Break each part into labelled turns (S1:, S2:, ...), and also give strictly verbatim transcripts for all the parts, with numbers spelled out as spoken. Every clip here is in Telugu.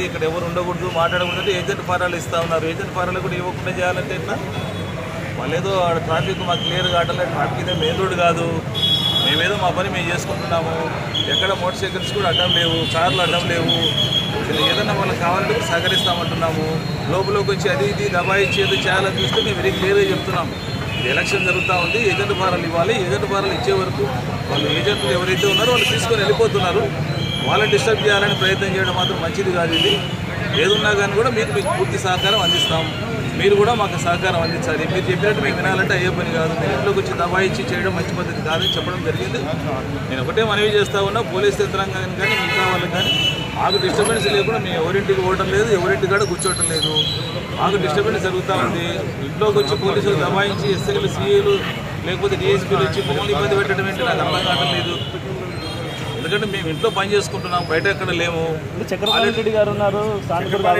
S1: ఇక్కడ ఎవరు ఉండకూడదు మాట్లాడకూడదు అంటే ఏజెంట్ ఫారాలు ఇస్తూ ఉన్నారు. ఏజెంట్ ఫారాలు కూడా ఇవ్వకుండా చేయాలంటే ఎట్లా? వాళ్ళు ఏదో ట్రాఫిక్ మాకు క్లియర్ కావట్లేదు, ట్రాఫిక్ ఇదే మెయిన్ రోడ్ కాదు, మేమేదో మా పని మేము చేసుకుంటున్నాము, ఎక్కడ మోటార్ సైకిల్స్ కూడా అడ్డం లేవు, కార్లు అడ్డం లేవు, ఏదన్నా వాళ్ళకి కావాలంటే సహకరిస్తామంటున్నాము. లోపలికి వచ్చి అది ఇది దబాయిచ్చి ఏదో చేయాలని చూస్తే మేము వెరీ క్లియర్గా చెప్తున్నాము. ఎలక్షన్ జరుగుతూ ఉంది, ఏజెంట్ ఫారాలు ఇవ్వాలి, ఏజెంట్ ఫారాలు ఇచ్చే వరకు వాళ్ళు ఏజెంట్లు ఎవరైతే ఉన్నారో వాళ్ళు తీసుకొని వెళ్ళిపోతున్నారు. వాళ్ళని డిస్టర్బ్ చేయాలని ప్రయత్నం చేయడం మాత్రం మంచిది కాదు. ఇది ఏదున్నా కానీ కూడా మీకు మీకు పూర్తి సహకారం అందిస్తాము, మీరు కూడా మాకు సహకారం అందించాలి. మీరు చెప్పినట్టు మేము వినాలంటే అయ్యే పని కాదు. మీరు ఇంట్లోకి వచ్చి దబాయిచ్చి చేయడం మంచి పద్ధతి కాదని చెప్పడం జరిగింది. నేను ఒకటే మనవి చేస్తూ ఉన్నా, పోలీస్ యంత్రాంగం కానీ మిగతా వాళ్ళకి కానీ మాకు డిస్టర్బెన్స్ లేకుండా మేము ఎవరింటికి పోవడం లేదు, ఎవరింటి కాడ కూర్చోవటం లేదు. మాకు డిస్టర్బెన్స్ జరుగుతూ ఉంది. ఇంట్లోకి వచ్చి పోలీసులు దబాయించి ఎస్ఐలు సీఏలు లేకపోతే డిఎస్పీలు వచ్చి మమ్మల్ని ఇబ్బంది పెట్టడం ఏంటి నాకు అర్థం కావడం లేదు. ఎందుకంటే మేము ఇంట్లో పని చేసుకుంటున్నాం, బయట ఎక్కడ లేము.
S2: చక్రపాణి రెడ్డి గారు ఉన్నారు,
S1: చక్రపాణి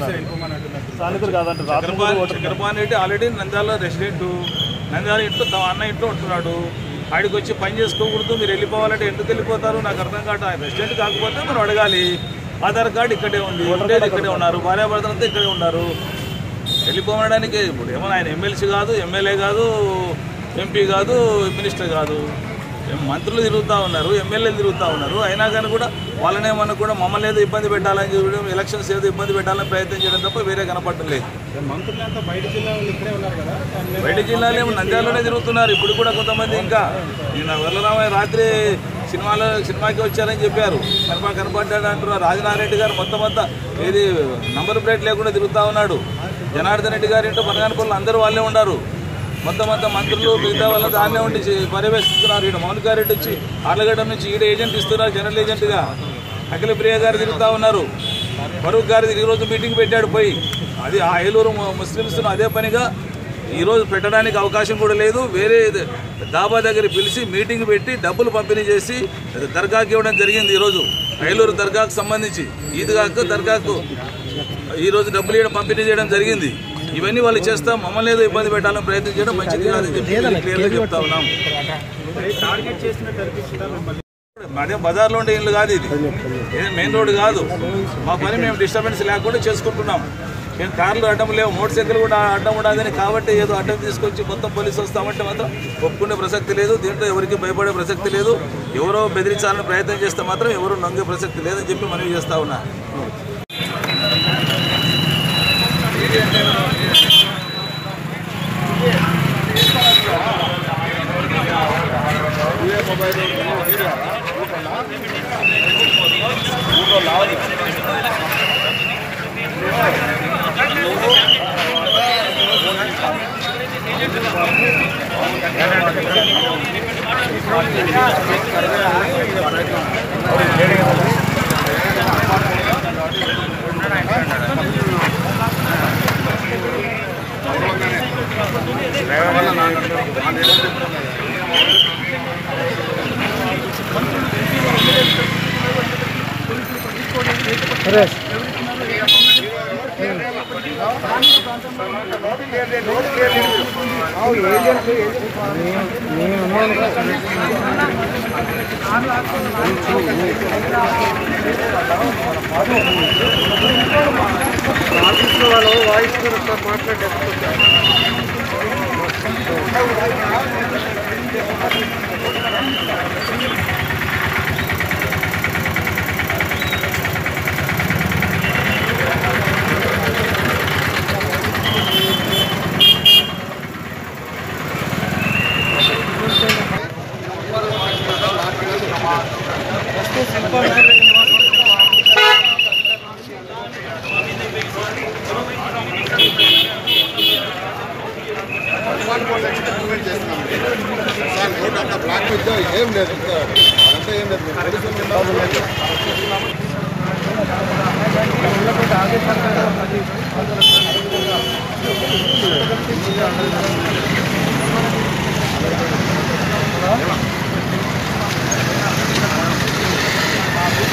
S1: రెడ్డి ఆల్రెడీ నంద్యాల రెసిడెంట్, నంద్యాల ఇంట్లో తమ అన్న ఇంట్లో ఉంటున్నాడు. ఆడికి వచ్చి పని చేసుకోకూడదు, మీరు వెళ్ళిపోవాలంటే ఎందుకు వెళ్ళిపోతారు నాకు అర్థం కావట్లేదు. ఆయన రెసిడెంట్ కాకపోతే మనం అడగాలి. ఆధార్ కార్డు ఇక్కడే ఉంది, ఉండేది ఇక్కడే ఉన్నారు, భార్యాభర్తలంతా ఇక్కడే ఉన్నారు. వెళ్ళిపోవడానికి ఇప్పుడు ఏమో ఆయన ఎమ్మెల్సీ కాదు, ఎమ్మెల్యే కాదు, ఎంపీ కాదు, మినిస్టర్ కాదు, మంత్రులు తిరుగుతూ ఉన్నారు, ఎమ్మెల్యేలు తిరుగుతూ ఉన్నారు. అయినా కానీ కూడా వాళ్ళనేమన్నా కూడా మమ్మల్ని ఏదో ఇబ్బంది పెట్టాలని చెప్పడం, ఎలక్షన్స్ ఏదో ఇబ్బంది పెట్టాలని ప్రయత్నం చేయడం తప్ప వేరే కనపడటం లేదు. బయట జిల్లాలో ఏమో నంద్యాలలోనే తిరుగుతున్నారు ఇప్పుడు కూడా కొంతమంది. ఇంకా నిన్న వరలరామయ్య రాత్రి సినిమాలో సినిమాకి వచ్చారని చెప్పారు, కనప కనపడ్డాడు అంటున్నారు. రాజనారెడ్డి గారు మొత్తం అంతా ఏది నంబర్ ప్లేట్ లేకుండా తిరుగుతూ ఉన్నాడు. జనార్దన్ రెడ్డి గారి ఇంటూ పనగానపల్లి అందరూ వాళ్ళే ఉన్నారు. మొత్తం అంతా మంత్రులు మిగతా వాళ్ళ దాన్నే ఉండి పర్యవేక్షిస్తున్నారు. ఈడ మౌనికారెడ్డి వచ్చి ఆర్లగడ్డ నుంచి ఈడ ఏజెంట్ ఇస్తున్నారు, జనరల్ ఏజెంట్గా. అఖిల ప్రియ గారు తిరుగుతూ ఉన్నారు. ఫరూక్ గారు ఈరోజు మీటింగ్ పెట్టాడు పోయి. అది ఆ ఏలూరు ముస్లిమ్స్ను అదే పనిగా ఈరోజు పెట్టడానికి అవకాశం కూడా లేదు. వేరే దాబా దగ్గర పిలిచి మీటింగ్ పెట్టి డబ్బులు పంపిణీ చేసి దర్గాకి ఇవ్వడం జరిగింది. ఈరోజు ఏలూరు దర్గాకు సంబంధించి ఈద్గాకు దర్గాకు ఈరోజు డబ్బులు ఇవ్వడం పంపిణీ చేయడం జరిగింది. ఇవన్నీ వాళ్ళు చేస్తాం, మమ్మల్ని ఏదో ఇబ్బంది పెట్టాలని ప్రయత్నం చేయడం మంచిది కాదని చెప్పి క్లియర్గా చెప్తా ఉన్నాం. అదే బజార్లో ఉండే ఇల్లు కాదు, ఇది మెయిన్ రోడ్ కాదు. మా పని మేము డిస్టర్బెన్స్ లేకుండా చేసుకుంటున్నాం. మేము కార్లు అడ్డం లేవు, మోటార్ సైకిల్ కూడా అడ్డం ఉండదని కాబట్టి ఏదో అడ్డం తీసుకొచ్చి మొత్తం పోలీసు వస్తామంటే మాత్రం ఒప్పుకునే ప్రసక్తి లేదు. దీంట్లో ఎవరికి భయపడే ప్రసక్తి లేదు. ఎవరో బెదిరించాలని ప్రయత్నం చేస్తే మాత్రం ఎవరు నొంగే ప్రసక్తి లేదని చెప్పి మనవి చేస్తా ఉన్నా.
S3: ఆఫీస్లో వాళ్ళు వాయిస్ కూడా మాట్లాడేస్తారు. బ్లాక్ ఏం లేదు అంతా ఏం లేదు.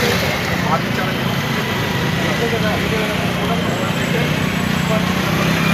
S2: Thank you.